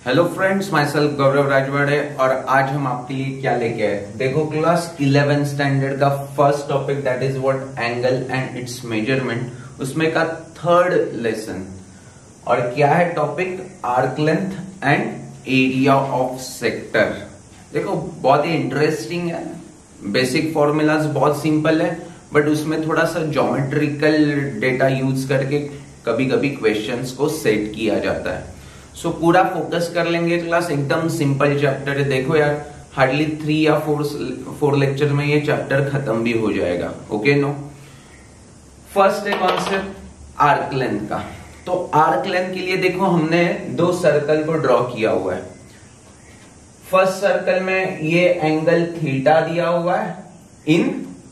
Hello friends, myself Gaurav Rajwade और आज हम आपके लिए क्या लेके आए। देखो क्लास 11 स्टैंडर्ड का first topic that is what angle and it's measurement, उसमें का थर्ड लेसन। और क्या है topic? Arc length and area of sector. देखो बहुत ही इंटरेस्टिंग है, बेसिक फॉर्मूलाज बहुत सिंपल है बट उसमें थोड़ा सा ज्योमेट्रिकल डेटा यूज करके कभी कभी क्वेश्चंस को सेट किया जाता है। सो पूरा फोकस कर लेंगे क्लास, एकदम सिंपल चैप्टर है। देखो यार, हार्डली 3 या 4 लेक्चर में ये चैप्टर खत्म भी हो जाएगा। ओके नो, फर्स्ट है कॉन्सेप्ट आर्क लेंथ का। तो आर्क लेंथ के लिए देखो हमने दो सर्कल को ड्रॉ किया हुआ है। फर्स्ट सर्कल में ये एंगल थीटा दिया हुआ है in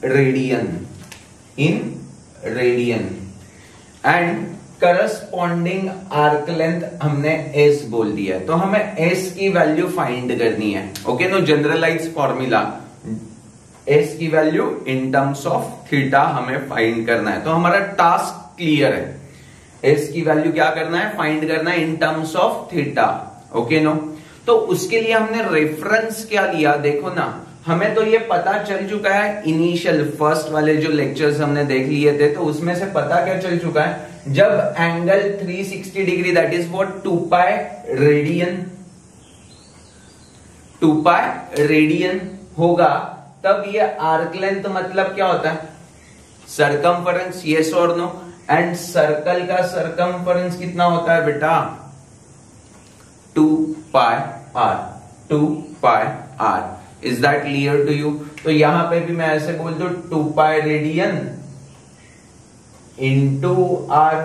radian and corresponding arc length हमने एस बोल दिया है। तो हमें एस की वैल्यू फाइंड करनी है। Okay no, generalize formula, S की value in terms of theta हमें फाइंड करना है। तो हमारा टास्क क्लियर है, एस की वैल्यू क्या करना है? फाइंड करना है in terms of theta. Okay no, तो उसके लिए हमने रेफरेंस क्या लिया? देखो ना, हमें तो ये पता चल चुका है, इनिशियल फर्स्ट वाले जो लेक्चर्स हमने देख लिए थे तो उसमें से पता क्या चल चुका है, जब angle 360 degree that is what 2 pi radian होगा, तब ये आर्क लेंथ मतलब क्या होता है? सरकमफरेंस, यस और नो। एंड सर्कल का सरकमफरेंस कितना होता है बेटा? 2 pi R. Is that clear to you? तो यहां पे भी मैं ऐसे बोल दूं 2 pi radian into R.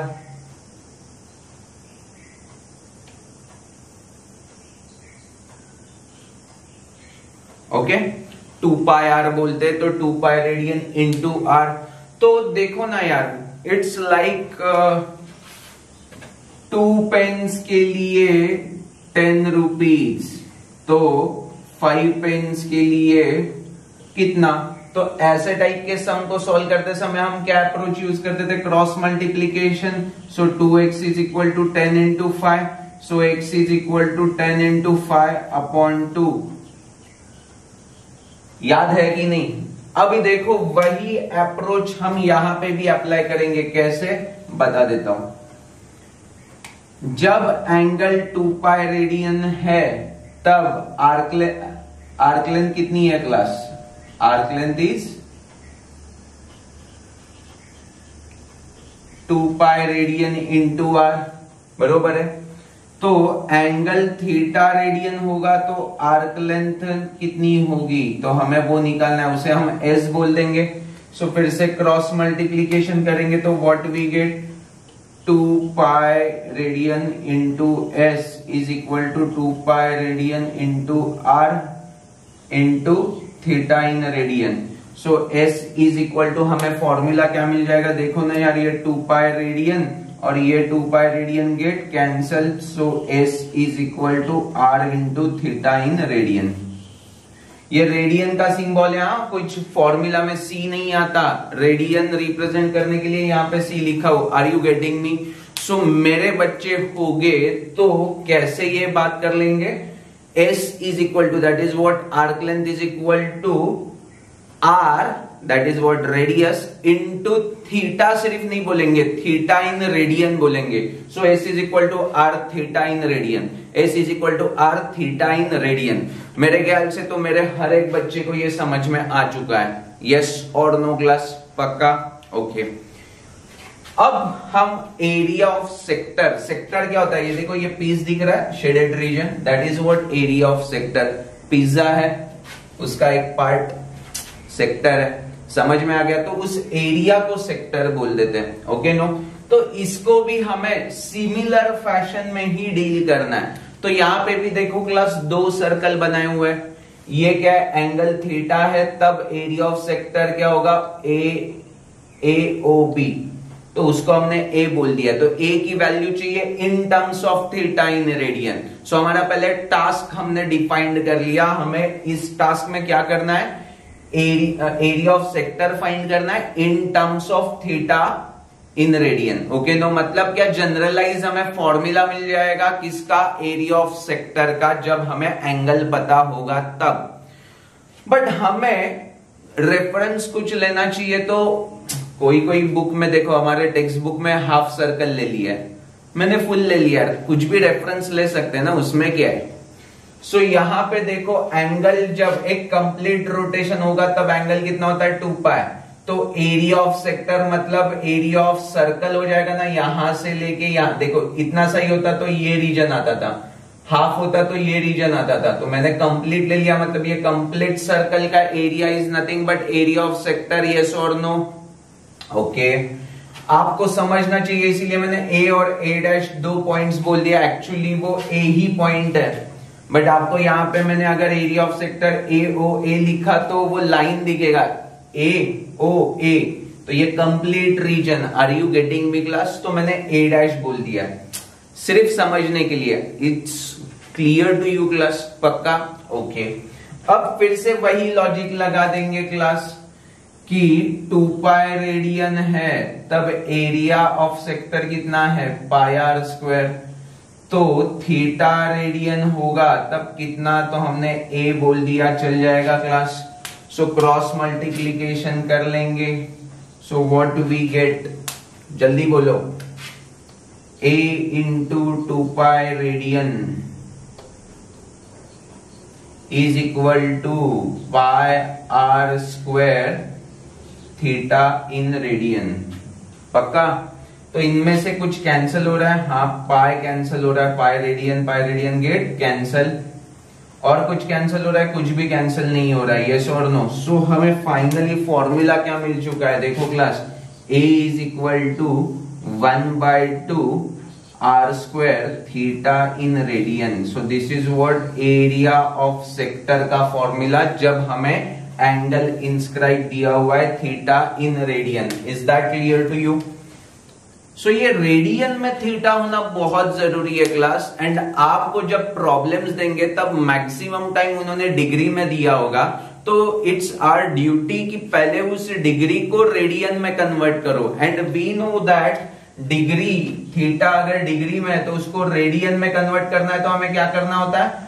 Okay, 2 pi R बोलते तो 2 पाई रेडियन इंटू आर। तो देखो ना यार, इट्स लाइक 2 पेन्स के लिए 10 रुपीज, तो 5 पेन्स के लिए कितना? तो ऐसे टाइप के सम को सॉल्व करते समय हम क्या अप्रोच यूज करते थे? Cross multiplication. So 2x is equal to 10 into 5, so x is equal to 10 into 5 upon 2। याद है कि नहीं? अभी देखो वही अप्रोच हम यहां पे भी अप्लाई करेंगे। कैसे? बता देता हूं। जब एंगल 2 पाई रेडियन है तब आर्क लेंथ कितनी है class? Arc length is 2 pi radian into R, बरोबर है। तो एंगल थीटा रेडियन होगा तो आर्क लेंथ कितनी होगी? तो हमें वो निकालना है, उसे हम एस बोल देंगे। सो फिर से क्रॉस मल्टीप्लीकेशन करेंगे तो what we get? 2 pi radian into S is equal to 2 pi radian into R into theta in radian. So S is equal to, हमें फॉर्मूला क्या मिल जाएगा? देखो ना यार, ये 2 पाई रेडियन और ये 2 pi radian get cancel. So S is equal to R into theta in radian. ये रेडियन का सिंबल है, कुछ फॉर्मूला में सी नहीं आता, रेडियन रिप्रेजेंट करने के लिए यहाँ पे सी लिखा हो। Are you getting me? So मेरे बच्चे होगे तो कैसे ये बात कर लेंगे? S is equal to, that is what arc length is equal to R, that is what radius into theta। सिर्फ नहीं बोलेंगे, theta in radian बोलेंगे। So S is equal to R theta in radian, S is equal to R theta in radian। मेरे ख्याल से तो मेरे हर एक बच्चे को ये समझ में आ चुका है। Yes और no क्लास? पक्का? ओके। अब हम एरिया ऑफ सेक्टर, सेक्टर क्या होता है? ये देखो, ये पीस दिख रहा है, shaded region, that is what area of sector. Pizza है, उसका एक पार्ट सेक्टर है। समझ में आ गया? तो उस एरिया को सेक्टर बोल देते हैं। ओके नो, तो इसको भी हमें सिमिलर फैशन में ही डील करना है। तो यहां पे भी देखो क्लास, 2 सर्कल बनाए हुए हैं। ये क्या है? एंगल थीटा है, तब एरिया ऑफ सेक्टर क्या होगा? A O B. तो उसको हमने ए बोल दिया, तो ए की वैल्यू चाहिए in terms of theta in radian. So हमारा पहले टास्क हमने डिफाइंड कर लिया। हमें इस टास्क में क्या करना है? एरिया ऑफ सेक्टर फाइंड करना है in terms of theta in radian. Okay no, मतलब क्या जनरलाइज हमें फॉर्मूला मिल जाएगा किसका, एरिया ऑफ सेक्टर का, जब हमें एंगल पता होगा तब। बट हमें रेफरेंस कुछ लेना चाहिए, तो कोई कोई बुक में देखो, हमारे टेक्स्ट बुक में हाफ सर्कल ले लिया है, मैंने फुल ले लिया, कुछ भी रेफरेंस ले सकते हैं ना, उसमें क्या है। सो यहां पे देखो एंगल जब एक कंप्लीट रोटेशन होगा तब एंगल कितना होता है, 2 पाई। तो एरिया ऑफ सेक्टर मतलब एरिया ऑफ सर्कल हो जाएगा ना, यहां से लेके यहां, देखो इतना सही होता तो ये रीजन आता था, हाफ होता तो ये रीजन आता था, तो मैंने कंप्लीट ले लिया, मतलब ये कंप्लीट सर्कल का area is nothing but area of sector, yes और नो। ओके, आपको समझना चाहिए इसीलिए मैंने ए और ए डैश 2 पॉइंट्स बोल दिया, एक्चुअली वो ए ही पॉइंट है, बट आपको यहां पे मैंने अगर area of sector A O A लिखा तो वो लाइन दिखेगा ए ओ ए, तो ये complete region. Are you getting me class? तो मैंने ए डैश बोल दिया सिर्फ समझने के लिए। It's clear to you class? पक्का? ओके, अब फिर से वही लॉजिक लगा देंगे क्लास कि 2 पाई रेडियन है तब एरिया ऑफ सेक्टर कितना है, पाई आर स्क्वायर। तो थीटा रेडियन होगा तब कितना, तो हमने ए बोल दिया, चल जाएगा क्लास। सो क्रॉस मल्टीप्लीकेशन कर लेंगे। सो व्हाट वी गेट, जल्दी बोलो, A into 2 pi radian is equal to pi R square theta in radian. पक्का? तो इनमें से कुछ कैंसिल हो रहा है, हाँ पाई कैंसिल हो रहा है, पाई रेडियन गेट कैंसिल, और कुछ कैंसिल हो रहा है, कुछ भी कैंसिल नहीं हो रहा है, यस और नो। सो हमें फाइनली फॉर्मूला क्या मिल चुका है, देखो class, A is equal to 1/2 R square theta in radian. So this is what area of sector का फॉर्मूला जब हमें एंगल इंस्क्राइब दिया हुआ है theta in radian. Is that clear to you? So ये रेडियन में थीटा होना बहुत जरूरी है क्लास, एंड आपको जब प्रॉब्लम्स देंगे तब मैक्सिमम टाइम उन्होंने डिग्री में दिया होगा, तो इट्स आवर ड्यूटी कि पहले उस डिग्री को रेडियन में कन्वर्ट करो। And we know that degree, theta अगर डिग्री में है तो उसको रेडियन में कन्वर्ट करना है, तो हमें क्या करना होता है,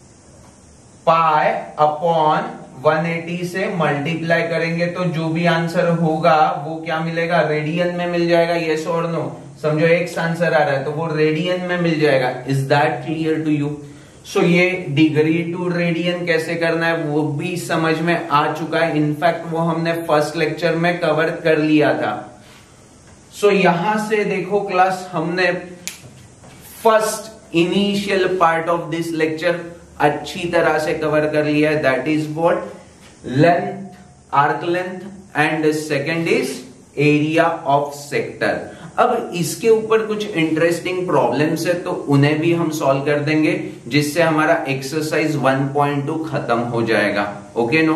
पाई अपॉन 180 से मल्टीप्लाई करेंगे, तो जो भी आंसर होगा वो क्या मिलेगा, रेडियन में मिल जाएगा, यस और नो। समझो एक आंसर आ रहा है तो वो रेडियन में मिल जाएगा। Is that clear to you? So ये डिग्री टू रेडियन कैसे करना है वो भी समझ में आ चुका है, इनफैक्ट वो हमने फर्स्ट लेक्चर में कवर कर लिया था। सो यहां से देखो क्लास, हमने first initial part of this lecture अच्छी तरह से कवर कर लिया है, that is what, length, arc length, and second is area of sector. अब इसके ऊपर कुछ इंटरेस्टिंग प्रॉब्लम्स है तो उन्हें भी हम सॉल्व कर देंगे, जिससे हमारा एक्सरसाइज 1.2 खत्म हो जाएगा। Okay no?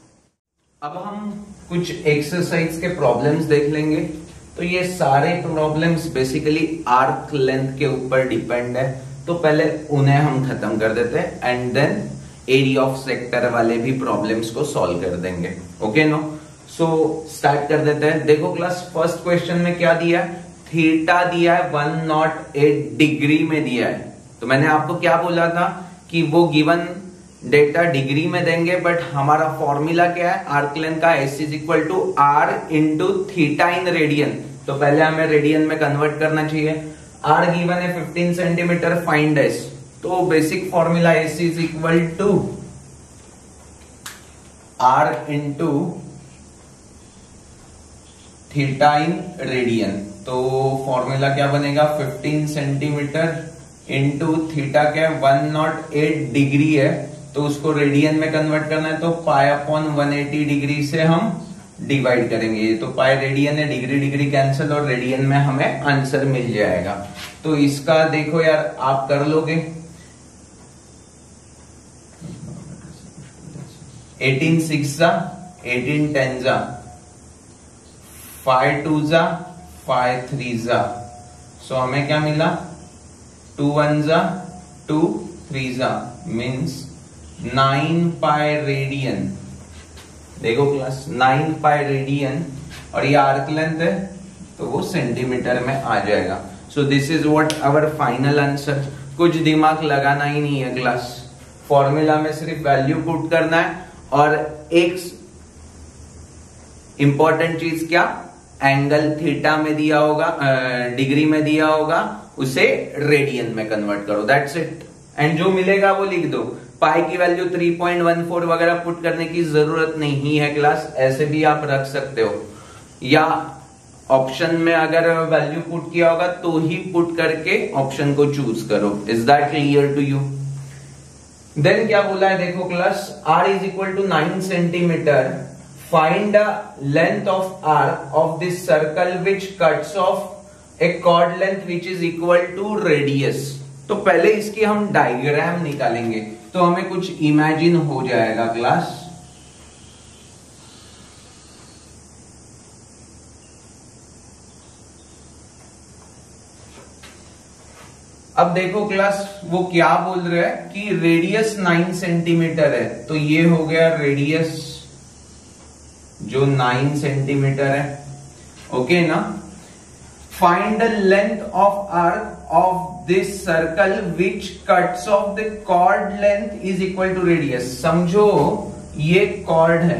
अब हम कुछ एक्सरसाइज के प्रॉब्लम्स देख लेंगे। तो ये सारे प्रॉब्लम्स बेसिकली आर्क लेंथ के ऊपर डिपेंड है, तो पहले उन्हें हम खत्म कर देते हैं and then area of sector वाले भी प्रॉब्लम्स को सॉल्व कर देंगे। Okay no? सो स्टार्ट कर देते हैं। देखो क्लास, फर्स्ट क्वेश्चन में क्या दिया है, थीटा दिया है 108 डिग्री में दिया है। तो मैंने आपको क्या बोला था कि वो गिवन डेटा डिग्री में देंगे, बट हमारा फॉर्मूला क्या है, आर्क लेंथ का, S is equal to R into theta in radian. तो पहले हमें रेडियन में कन्वर्ट करना चाहिए। आर गिवन है 15 सेंटीमीटर, फाइंड एस। तो basic formula S is equal to R into theta in radian. तो फॉर्मूला क्या बनेगा, 15 सेंटीमीटर इंटू थीटा क्या है, 108 डिग्री है, तो उसको रेडियन में कन्वर्ट करना है, तो पाई अपॉन 180 डिग्री से हम डिवाइड करेंगे। तो पाई रेडियन है, डिग्री डिग्री कैंसिल, और रेडियन में हमें आंसर मिल जाएगा। तो इसका देखो यार, आप कर लोगे, 18 6 जा 18 10 जा 5 2 जा 5 3 जा। सो हमें क्या मिला, 2 1 जा 2 3 जा मीन्स 9 पाई रेडियन। देखो क्लास, 9 पाई रेडियन, और ये आर्क लेंथ है तो वो सेंटीमीटर में आ जाएगा। So this is what our final answer. कुछ दिमाग लगाना ही नहीं है क्लास, फॉर्मूला में सिर्फ वैल्यू पुट करना है और एक इंपॉर्टेंट चीज क्या, एंगल थीटा में दिया होगा, डिग्री में दिया होगा, उसे रेडियन में कन्वर्ट करो, दैट्स इट। एंड जो मिलेगा वो लिख दो। पाई की वैल्यू 3.14 वगैरह पुट करने की जरूरत नहीं है क्लास, ऐसे भी आप रख सकते हो, या ऑप्शन में अगर वैल्यू पुट किया होगा तो ही पुट करके ऑप्शन को चूज करो। Is that clear to you? Then क्या बोला है देखो class, r is equal to 9 centimetre, find the length of arc of this circle which cuts off a chord length which is equal to radius. तो पहले इसकी हम diagram निकालेंगे तो हमें कुछ इमेजिन हो जाएगा क्लास। अब देखो क्लास वो क्या बोल रहे हैं कि रेडियस 9 सेंटीमीटर है, तो ये हो गया रेडियस जो 9 सेंटीमीटर है, ओके ना। Find the length of arc of this circle which cuts off the chord length is equal to radius. समझो ये कॉर्ड है,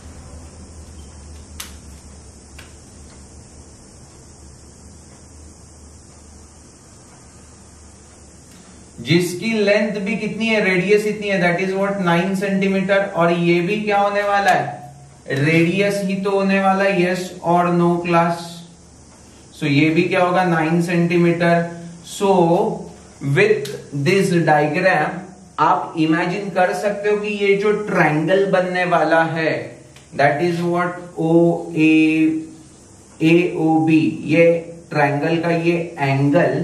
जिसकी लेंथ भी कितनी है, रेडियस इतनी है, दैट इज व्हाट 9 सेंटीमीटर। और ये भी क्या होने वाला है, रेडियस ही तो होने वाला है, यस और नो क्लास। सो ये भी क्या होगा 9 centimetre. So with this diagram आप इमेजिन कर सकते हो कि ये जो ट्रायंगल बनने वाला है that is what O A O B, ये ट्रायंगल का ये एंगल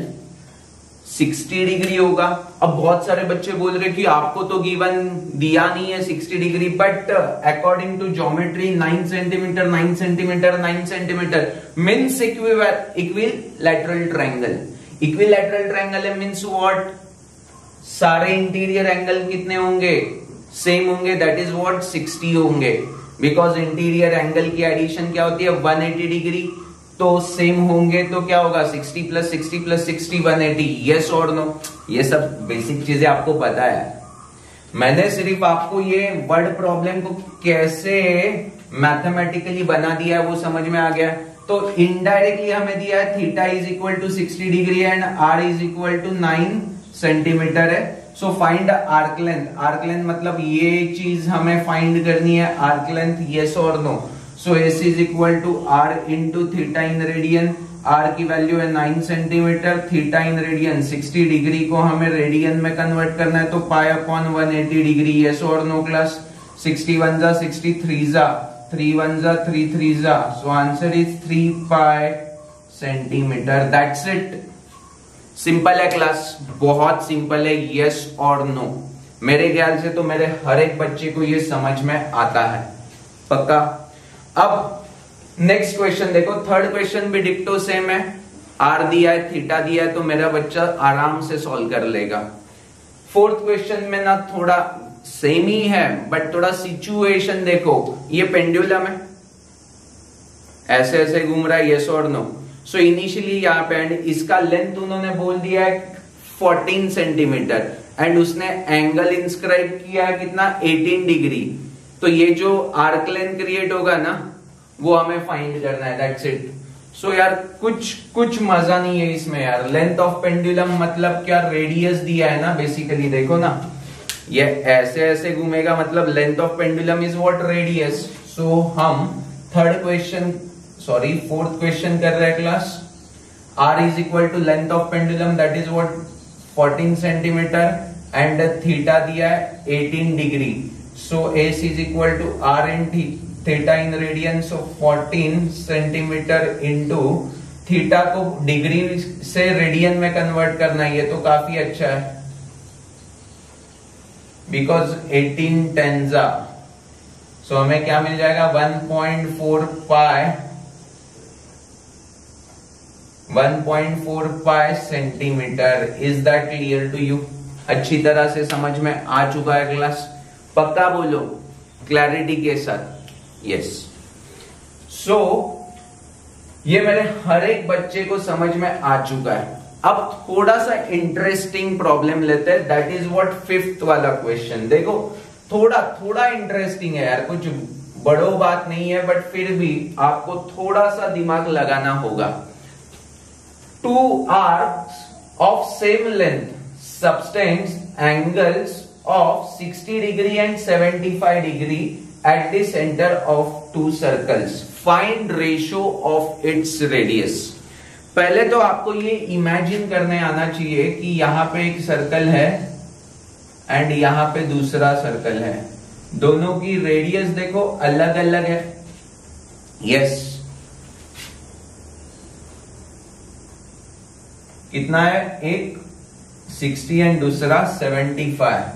60 डिग्री होगा। अब बहुत सारे बच्चे बोल रहे कि आपको तो गिवन दिया नहीं है 60 degree, but according to geometry 9 centimetre 9 centimetre 9 centimetre means equilateral triangle. Equilateral triangle है मीन्स व्हाट, सारे इंटीरियर एंगल कितने होंगे, सेम होंगे, दैट इज व्हाट 60 होंगे, बिकॉज इंटीरियर एंगल की एडिशन क्या होती है 180 डिग्री, तो सेम होंगे। तो क्या होगा 60 प्लस 60 प्लस 60 180, यस और नो। ये सब बेसिक चीजें आपको पता है, मैंने सिर्फ आपको ये वर्ड प्रॉब्लम को कैसे मैथमेटिकली बना दिया है वो समझ में आ गया। तो इनडायरेक्टली हमें दिया है theta is equal to 60 degree and R is equal to 9 centimetre है। So find arc length, arc length मतलब ये चीज हमें फाइंड करनी है, आर्क लेंथ, यस और no. So S is equal to R into theta in radian, R की वैल्यू है 9 centimetre, theta in radian 60 degree को हमें रेडियन में कन्वर्ट करना है, तो पाई अपॉन 180 डिग्री, यस और नो क्लास। 60 1 जा 60, 3 जा 3 1 जा 3 3 जा, so answer is 3 pi centimetre, that's it. Simple है क्लास, बहुत सिंपल है, यस और नो। मेरे ख्याल से तो मेरे हर एक बच्चे को ये समझ में आता है, पक्का। अब नेक्स्ट क्वेश्चन देखो, थर्ड क्वेश्चन भी डिक्टो सेम है, आर दिया है थीटा दिया है, तो मेरा बच्चा आराम से सॉल्व कर लेगा। फोर्थ क्वेश्चन में ना थोड़ा सेम ही है बट थोड़ा सिचुएशन देखो, ये पेंडुलम है ऐसे ऐसे घूम रहा है, यस और नो। सो इनिशियली यहाँ पे एंड इसका लेंथ उन्होंने बोल दिया है 14 सेंटीमीटर एंड उसने एंगल इंस्क्राइब किया है कितना 18 डिग्री। तो ये जो आर्क लेंथ क्रिएट होगा ना वो हमें फाइंड करना है, दैट्स इट। सो यार कुछ मजा नहीं है इसमें यार। लेंथ ऑफ पेंडुलम मतलब क्या, रेडियस दिया है ना बेसिकली, देखो ना ये ऐसे ऐसे घूमेगा मतलब length of pendulum is what, radius. So हम फोर्थ क्वेश्चन कर रहे हैं class. R is equal to length of pendulum that is what 14 centimetre and theta दिया है 18 degree. So S is equal to R in theta in radian, so 14 centimetre into theta को degree से radian में convert करना है, ये तो काफी अच्छा है बिकॉज 18 टेंजा। सो हमें क्या मिल जाएगा 1.4 pi centimetre. Is that clear to you? अच्छी तरह से समझ में आ चुका है क्लास, पक्का बोलो क्लैरिटी के साथ, यस। सो ये मेरे हर एक बच्चे को समझ में आ चुका है। अब थोड़ा सा इंटरेस्टिंग प्रॉब्लम लेते हैं, दैट इज व्हाट फिफ्थ वाला क्वेश्चन। देखो थोड़ा इंटरेस्टिंग है यार, कुछ बड़ो बात नहीं है, बट फिर भी आपको थोड़ा सा दिमाग लगाना होगा। Two arcs of same length subtends angles of 60 degree and 75 degree at the center of two circles. Find ratio of its radius. पहले तो आपको ये इमेजिन करने आना चाहिए कि यहां पे एक सर्कल है एंड यहां पे दूसरा सर्कल है, दोनों की रेडियस देखो अलग अलग है। यस, कितना है? एक 60 एंड दूसरा 75।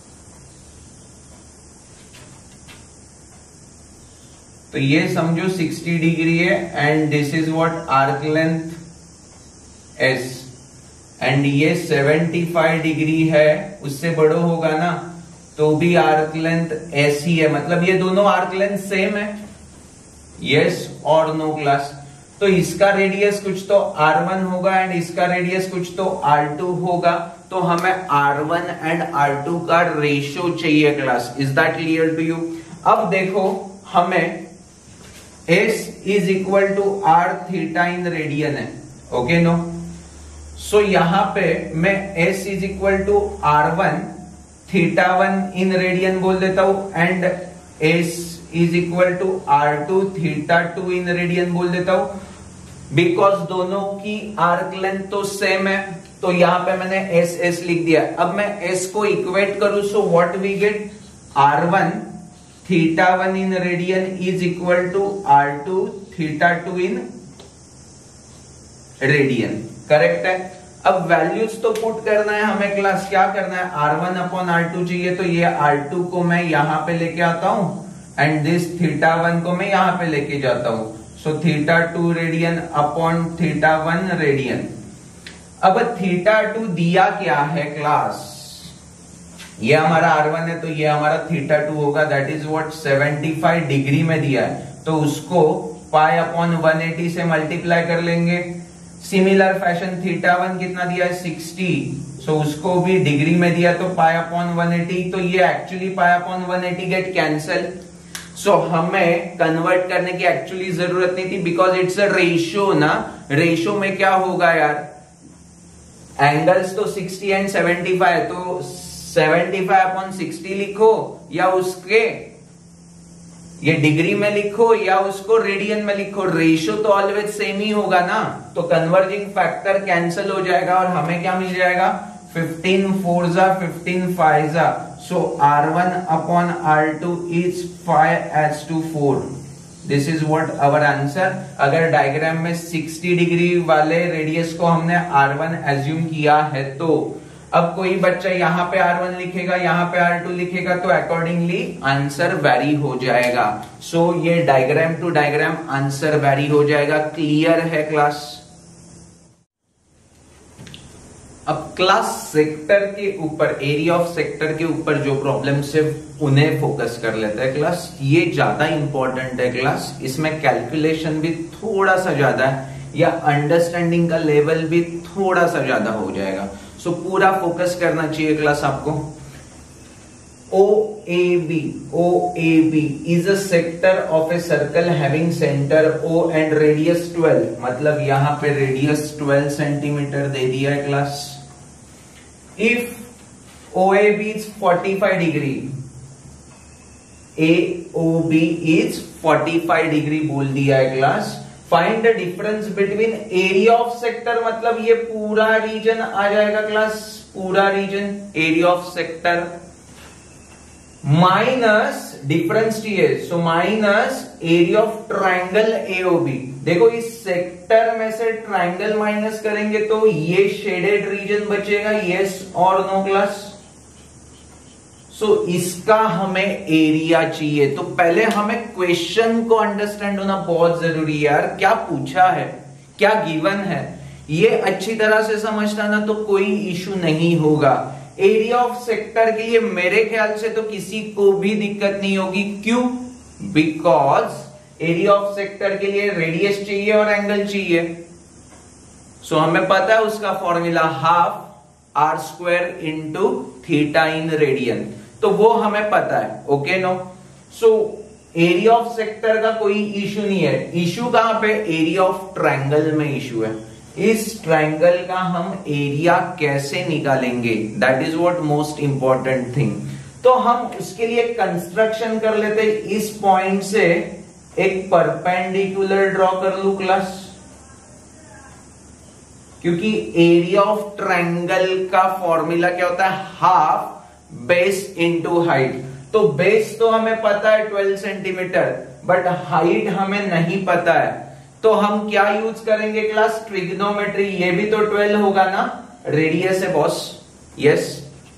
तो ये समझो 60 डिग्री है and this is what arc length S, and ये 75 डिग्री है, उससे बड़ो होगा ना, तो भी आर्क लेंथ S ही है, मतलब ये दोनों आर्क लेंथ सेम है। यस और नो क्लास? तो इसका रेडियस कुछ तो R1 होगा एंड इसका रेडियस कुछ तो R2 होगा, तो हमें R1 एंड R2 का रेशियो चाहिए class. Is that clear to you? अब देखो हमें S is equal to R theta in radian है, ओके नो? सो यहां पे मैं S is equal to R1 theta 1 in radian बोल देता हूं and S is equal to R2 theta 2 in radian बोल देता हूं, बिकॉज दोनों की आर्क लेंथ तो सेम है। तो यहां पे मैंने S लिख दिया। अब मैं S को इक्वेट करूं, so what we get? R1 theta 1 in radian is equal to R2 theta 2 in radian. Correct है? अब वैल्यूज तो पुट करना है हमें क्लास। क्या करना है? R1 अपॉन R2 चाहिए, तो ये R2 को मैं यहां पे लेके आता हूं एंड दिस थीटा 1 को मैं यहां पे लेके जाता हूं। So theta 2 radian upon theta 1 radian. अब थीटा 2 दिया क्या है क्लास? ये हमारा R1 है, तो ये हमारा थीटा 2 होगा, दैट इज व्हाट 75 डिग्री में दिया है, तो उसको पाई अपॉन 180 से मल्टीप्लाई कर लेंगे। सिमिलर फैशन थीटा 1 कितना दिया है? 60, सो उसको भी डिग्री में दिया, तो पाई अपॉन 180, तो ये actually pi upon 180 get cancel. So हमें कन्वर्ट करने की एक्चुअली जरूरत नहीं थी, बिकॉज इट्स अ रेशियो ना। रेशियो में क्या होगा यार? एंगल्स तो 60 एंड 75, तो 75 अपॉन 60 लिखो या उसके ये डिग्री में लिखो या उसको रेडियन में लिखो, रेशियो तो ऑलवेज सेम ही होगा ना। तो कन्वर्जिंग फैक्टर कैंसिल हो जाएगा और हमें क्या मिल जाएगा? 15 4 जा 15 5 जा। So R1 upon R2 is 5:4। This is what our answer. अगर डायग्राम में 60 डिग्री वाले रेडियस को हमने R1 एज्यूम किया है, तो अब कोई बच्चा यहां पे R1 लिखेगा, यहां पे R2 लिखेगा, तो अकॉर्डिंगली आंसर वेरी हो जाएगा। सो ये diagram to diagram answer very हो जाएगा। क्लियर है क्लास? अब क्लास सेक्टर के ऊपर, एरिया ऑफ सेक्टर के ऊपर जो प्रॉब्लम है उन्हें फोकस कर लेते हैं क्लास। ये ज्यादा इंपॉर्टेंट है क्लास, इसमें कैलकुलेशन भी थोड़ा सा ज्यादा है या अंडरस्टैंडिंग का लेवल भी थोड़ा सा ज्यादा हो जाएगा। सो पूरा फोकस करना चाहिए क्लास आपको। OAB is a sector of a circle having center O and radius 12, मतलब यहां पे रेडियस 12 सेंटीमीटर दे दिया है class. If OAB is 45 degree, AOB is 45 degree बोल दिया है class. Find the difference between area of sector, मतलब ये पूरा रीजन आ जाएगा क्लास, पूरा region area of sector minus difference चाहिए, so minus area of triangle AOB. देखो इस सेक्टर में से ट्राइंगल माइनस करेंगे तो ये शेडेड रीजन बचेगा, यस और नो क्लास। सो इसका हमें एरिया चाहिए, तो पहले हमें क्वेश्चन को अंडरस्टैंड होना बहुत जरूरी है यार। क्या पूछा है, क्या गिवन है, ये अच्छी तरह से समझना ना तो कोई इशू नहीं होगा। एरिया ऑफ सेक्टर के लिए मेरे ख्याल से तो किसी को भी दिक्कत नहीं होगी। क्यों? बिकॉज एरिया ऑफ सेक्टर के लिए रेडियस चाहिए और एंगल चाहिए। सो हमें पता है उसका formula half R square into theta in radian, तो वो हमें पता है। Okay no, so area of sector का कोई इशू नहीं है। इशू कहां पे? एरिया ऑफ ट्रायंगल में इशू है। इस ट्रायंगल का हम एरिया कैसे निकालेंगे, that is what most important thing. तो हम उसके लिए कंस्ट्रक्शन कर लेते हैं। इस पॉइंट से एक परपेंडिकुलर ड्रॉ कर लू क्लास, क्योंकि एरिया ऑफ ट्रायंगल का फॉर्मूला क्या होता है? Half base into height. तो बेस तो हमें पता है 12 सेंटीमीटर, बट हाइट हमें नहीं पता है। तो हम क्या यूज करेंगे क्लास? ट्रिग्नोमेट्री। ये भी तो 12 होगा ना, रेडियस है बॉस। यस।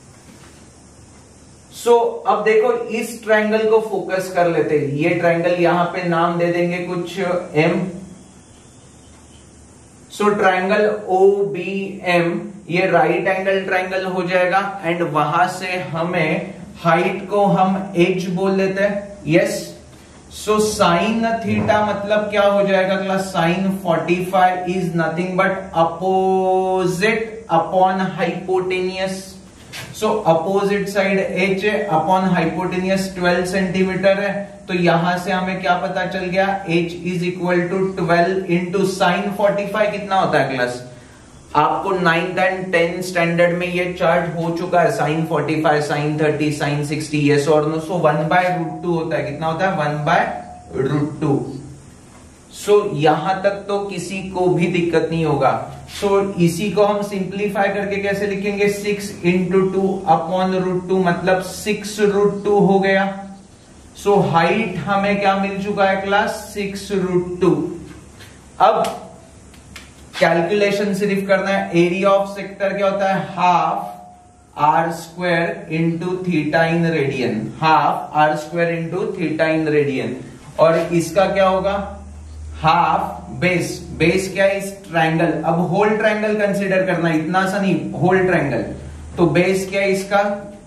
सो अब देखो इस ट्रायंगल को फोकस कर लेते हैं। ये ट्रायंगल यहां पे नाम दे देंगे कुछ एम। सो ट्रायंगल OBM ये राइट एंगल ट्रायंगल हो जाएगा, एंड वहां से हमें हाइट को हम h बोल लेते हैं। यस। सो साइन थीटा मतलब क्या हो जाएगा class? Sine 45 is nothing but opposite upon hypotenuse. So opposite side h है, अपॉन हाइपोटेनियस 12 सेंटीमीटर है। तो यहां से हमें क्या पता चल गया? h is equal to 12 into sine 45 कितना होता है क्लास? आपको 9th एंड 10th स्टैंडर्ड में ये चार्ट हो चुका है। साइन 45, साइन 30, साइन 60, यस और नो। सो 1/√2 होता है। कितना होता है? 1/√2। सो यहां तक तो किसी को भी दिक्कत नहीं होगा। सो इसी को हम सिंप्लीफाई करके कैसे लिखेंगे? 6 इंटू 2 अपॉन √2 मतलब 6√2 हो गया। सो हाइट हमें क्या मिल चुका है क्लास? 6√2। अब कैलकुलेशन सिर्फ करना है। एरिया ऑफ सेक्टर क्या होता है? Half R square into theta in radian. Half R square into theta in radian. और इसका क्या होगा? Half base. बेस क्या है? इस ट्रायंगल। अब होल ट्रायंगल कंसीडर करना, इतना सा नहीं, होल ट्रायंगल। तो बेस क्या है इसका?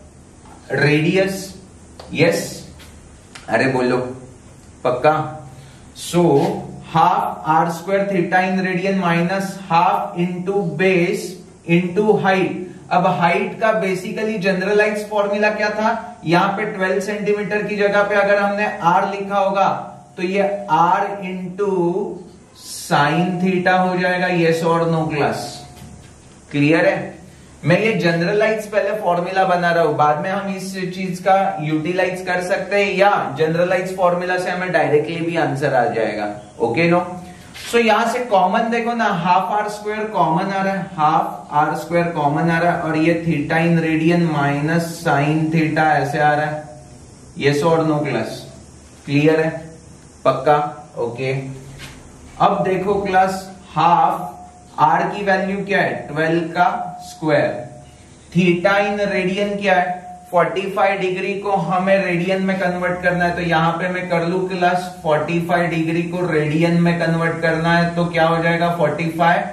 रेडियस। यस, अरे बोलो पक्का। So half R square theta in radian minus half into base into height. अब हाइट का बेसिकली जनरलाइज फॉर्मूला क्या था? यहां पे 12 सेंटीमीटर की जगह पे अगर हमने आर लिखा होगा तो ये आर इंटू साइन थीटा हो जाएगा। यस और नो क्लास? क्लियर है? मैं ये जनरलाइज पहले फॉर्मूला बना रहा हूं, बाद में हम इस चीज का यूटिलाइज कर सकते हैं, या जनरलाइज फॉर्मूला से हमें डायरेक्टली भी आंसर आ जाएगा। Okay no? सो यहां से कॉमन देखो ना, हाफ आर स्क्वायर कॉमन आ रहा है, हाफ आर स्क्वायर कॉमन आ रहा है, और ये theta in radian minus sine theta ऐसे आ रहा है। यस और नो क्लास? क्लियर है? पक्का? ओके। अब देखो क्लास, हाफ आर की वैल्यू क्या है? 12 का स्क्वायर। थीटा इन रेडियन क्या है? 45 डिग्री को हमें रेडियन में कन्वर्ट करना है। तो यहां पे मैं कर लू क्लास, 45 डिग्री को रेडियन में कन्वर्ट करना है तो क्या हो जाएगा? 45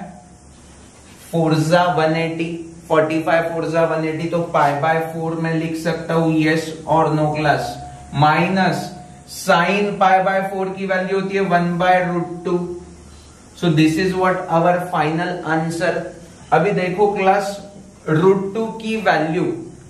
4 180। 45 4 180 तो π/4 में लिख सकता हूं। यस और नो क्लास? माइनस साइन π/4 की वैल्यू होती है 1/√2। So this is what our final answer. अभी देखो क्लास, √2 की वैल्यू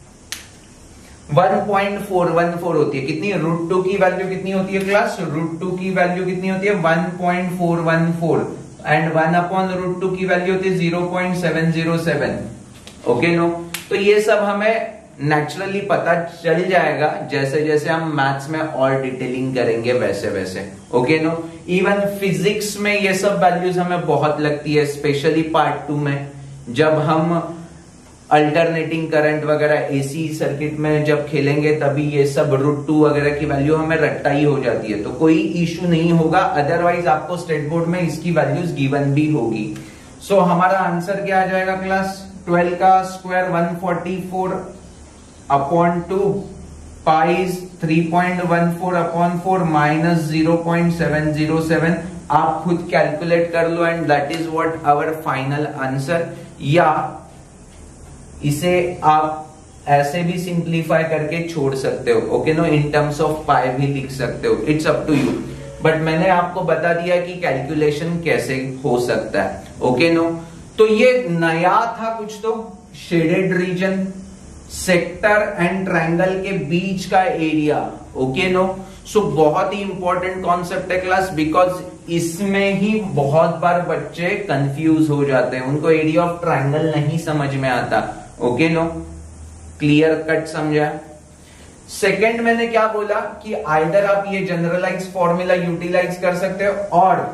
1.414 होती है। कितनी? √2 की वैल्यू कितनी होती है क्लास? √2 की वैल्यू कितनी होती है? 1.414, एंड 1/√2 की वैल्यू होती है 0.707। Okay no? तो ये सब हमें नेचुरली पता चल जाएगा जैसे जैसे हम मैथ्स में और डिटेलिंग करेंगे वैसे वैसे। Okay no? इवन फिजिक्स में ये सब वैल्यूज हमें बहुत लगती है, स्पेशली पार्ट 2 में जब हम अल्टरनेटिंग करंट वगैरह एसी सर्किट में जब खेलेंगे, तभी ये सब √2 वगैरह की वैल्यू हमें रट्टा ही हो जाती है। तो कोई इश्यू नहीं होगा, अदरवाइज आपको स्टेट बोर्ड में इसकी वैल्यूज गिवन भी होगी। सो हमारा आंसर क्या आ जाएगा क्लास? 12 का square 144 upon 2, pi 3.14 upon 4 minus 0.707। आप खुद कैलकुलेट कर लो, and that is what our final answer. या इसे आप ऐसे भी सिंप्लीफाई करके छोड़ सकते हो। Okay no? In terms of pi भी लिख सकते हो, it's up to you. But मैंने आपको बता दिया कि कैलकुलेशन कैसे हो सकता है। ओके नो, तो ये नया था कुछ, तो shaded region, sector and triangle के बीच का एरिया। ओके नो, सो बहुत ही इंपॉर्टेंट कॉन्सेप्ट है क्लास, बिकॉज इसमें ही बहुत बार बच्चे कंफ्यूज हो जाते हैं, उनको एरिया ऑफ ट्रायंगल नहीं समझ में आता। ओके नो, क्लियर कट समझा। सेकेंड मैंने क्या बोला कि आइदर आप ये जनरलाइज फॉर्मूला यूटिलाइज कर सकते हो, और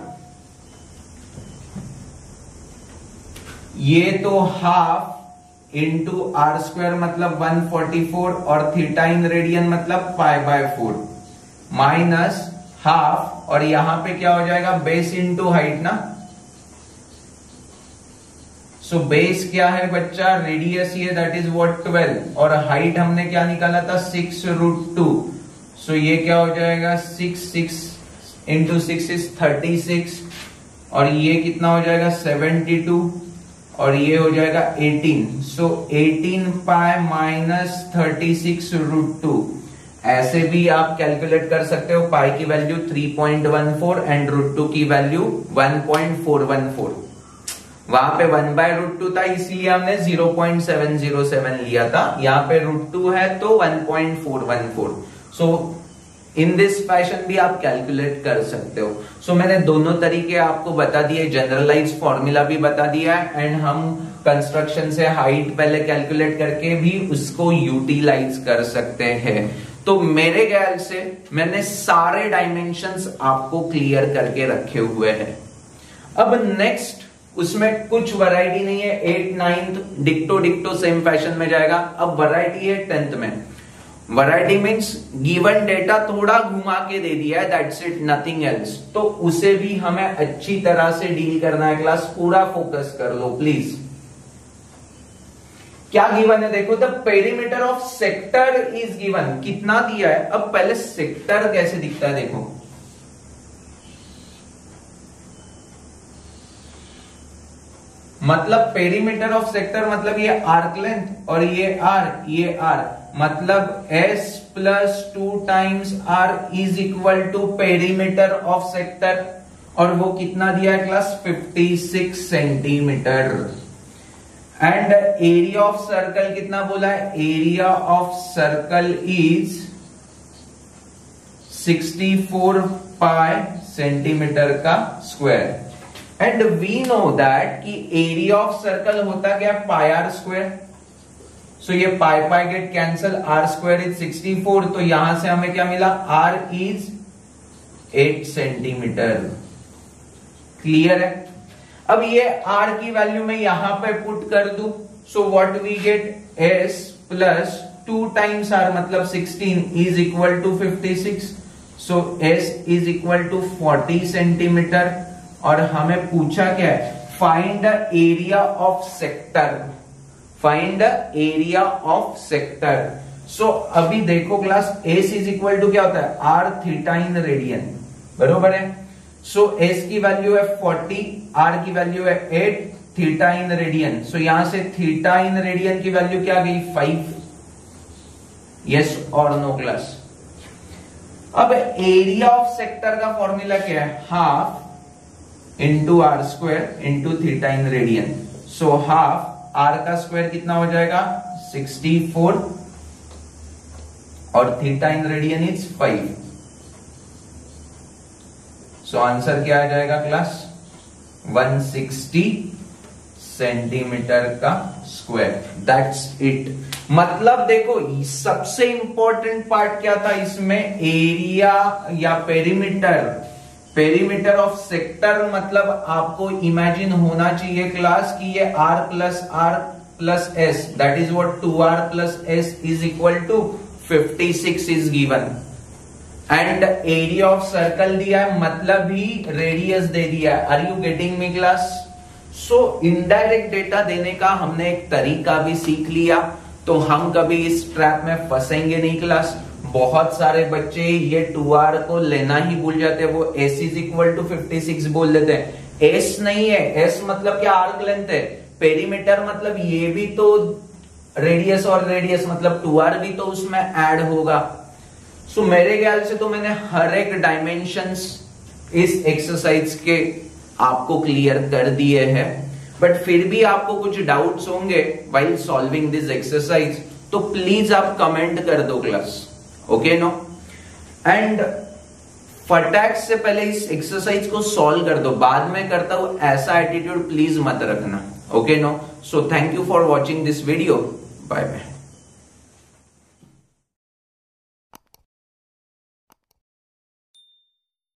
ये तो हाफ इंटू आर स्क्वायर मतलब 144 और थीटा इन रेडियन मतलब π/4 माइनस हाफ, और यहां पे क्या हो जाएगा बेस इंटू हाइट ना। सो बेस क्या है बच्चा, रेडियस ये दैट इज व्हाट 12, और हाइट हमने क्या निकाला था 6√2। सो ये क्या हो जाएगा 6 इंटू 6 इज 36, और ये कितना हो जाएगा 72, और ये हो जाएगा 18। So 18 pi minus 36√2। ऐसे भी आप कैलकुलेट कर सकते हो, पाई की वैल्यू 3.14 एंड √2 की वैल्यू 1.414। वहां पे 1/√2 था इसलिए हमने 0.707 लिया था, यहाँ पे √2 है तो 1.414। सो इन दिस फैशन भी आप कैलकुलेट कर सकते हो। सो मैंने दोनों तरीके आपको बता दिए, जनरलाइज फॉर्मूला भी बता दिया है, एंड हम कंस्ट्रक्शन से हाइट पहले कैलकुलेट करके भी उसको यूटिलाइज कर सकते हैं। तो मेरे ख्याल से मैंने सारे डायमेंशंस आपको क्लियर करके रखे हुए हैं। अब नेक्स्ट, उसमें कुछ वैरायटी नहीं है, 8th 9th डिक्टो सेम फैशन में जाएगा। अब वैरायटी है 10th में। वैरायटी मीन्स गिवन डेटा थोड़ा घुमा के दे दिया है, दैट्स इट, नथिंग एल्स। तो उसे भी हमें अच्छी तरह से डील करना है क्लास, पूरा फोकस कर लो प्लीज। क्या गिवन है देखो, the perimeter of sector is given, कितना दिया है। अब पहले सेक्टर कैसे दिखता है देखो, मतलब पेरीमीटर ऑफ सेक्टर मतलब ये आर्क लेंथ और ये आर मतलब S plus 2 times R is equal to perimeter of sector, और वो कितना दिया है class 56 centimetre. And area of circle कितना बोला है, area of circle is 64 pi centimetre का square. And we know that कि एरिया ऑफ सर्कल होता क्या, पाई आर स्क्वायर। सो ये pi get cancel, R square is 64, तो यहां से हमें क्या मिला, आर इज 8 सेंटीमीटर। क्लियर है। अब ये आर की वैल्यू में यहां पे पुट कर दूं, so what we get, S plus 2 times R मतलब 16 is equal to 56। So S is equal to 40 centimetre. और हमें पूछा क्या है, find the area of sector, find the area of sector. So अभी देखो class, S is equal to क्या होता है, आर थीटा इन रेडियन, बरोबर है। सो एस की वैल्यू है 40, आर की वैल्यू है 8, थीटा इन रेडियन। सो यहां से थीटा इन रेडियन की वैल्यू क्या गई, 5। यस और नो क्लास। अब एरिया ऑफ सेक्टर का फॉर्मूला क्या है, half into R square into theta in radian. So half R का स्क्वायर कितना हो जाएगा 64 और theta in radian is 5। So answer क्या आ जाएगा क्लास, 160 सेंटीमीटर का स्क्वायर। That's it. मतलब देखो सबसे इंपॉर्टेंट पार्ट क्या था इसमें, एरिया या पेरीमीटर। पेरीमीटर ऑफ सेक्टर मतलब आपको इमेजिन होना चाहिए क्लास कि ये r plus s that is what 2r plus s is equal to 56 is given. And area of circle दिया है मतलब ही रेडियस दे दिया है। Are you getting me class? So indirect data देने का हमने एक तरीका भी सीख लिया, तो हम कभी इस ट्रैप में फंसेंगे नहीं क्लास। बहुत सारे बच्चे ये 2r को लेना ही भूल जाते हैं, वो s इज इक्वल टू 56 बोल देते हैं। s नहीं है, s मतलब क्या, आर्क लेंथ है। पेरीमीटर मतलब ये भी तो रेडियस, और रेडियस मतलब 2r भी तो उसमें ऐड होगा। सो मेरे ख्याल से तो मैंने हर एक डायमेंशंस इस एक्सरसाइज के आपको क्लियर कर दिए हैं, बट फिर भी आपको कुछ डाउट्स होंगे व्हाइल सॉल्विंग दिस एक्सरसाइज, तो प्लीज आप कमेंट कर दो क्लास, ओके नो। एंड फटाक से पहले इस एक्सरसाइज को सॉल्व कर दो, बाद में करता हूं ऐसा एटीट्यूड प्लीज मत रखना, okay no. So thank you for watching this video, bye bye.